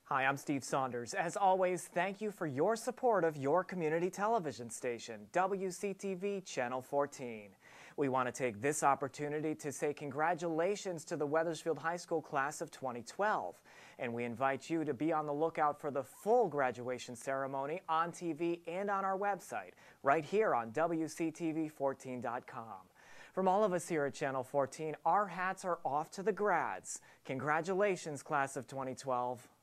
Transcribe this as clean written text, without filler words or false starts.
Hi, I'm Steve Saunders. As always, thank you for your support of your community television station, WCTV Channel 14. We want to take this opportunity to say congratulations to the Wethersfield High School class of 2012. And we invite you to be on the lookout for the full graduation ceremony on TV and on our website, right here on WCTV14.com. From all of us here at Channel 14, our hats are off to the grads. Congratulations, class of 2012.